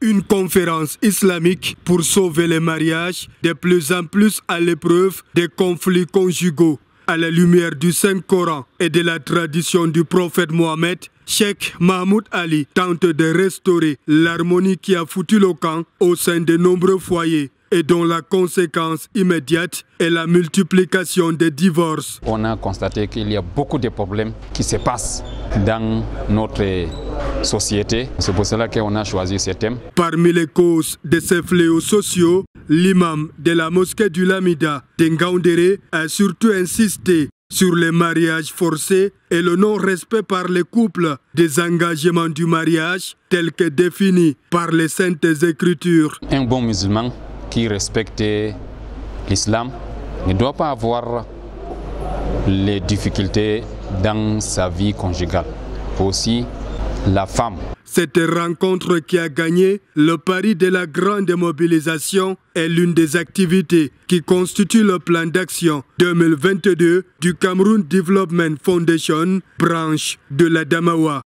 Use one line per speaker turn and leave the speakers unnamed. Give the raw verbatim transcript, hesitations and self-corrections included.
Une conférence islamique pour sauver les mariages de plus en plus à l'épreuve des conflits conjugaux. À la lumière du Saint-Coran et de la tradition du prophète Mohammed, Cheikh Mahmoud Ali tente de restaurer l'harmonie qui a foutu le camp au sein de nombreux foyers et dont la conséquence immédiate est la multiplication des divorces.
On a constaté qu'il y a beaucoup de problèmes qui se passent dans notre société. C'est pour cela qu'on a choisi ce thème.
Parmi les causes de ces fléaux sociaux, l'imam de la mosquée du Lamida de Ngaoundéré a surtout insisté sur les mariages forcés et le non-respect par les couples des engagements du mariage tels que définis par les saintes écritures.
Un bon musulman qui respecte l'islam ne doit pas avoir les difficultés dans sa vie conjugale. Aussi, la femme.
Cette rencontre qui a gagné le pari de la grande mobilisation est l'une des activités qui constituent le plan d'action deux mille vingt-deux du Cameroun Development Foundation, branche de la Damawa.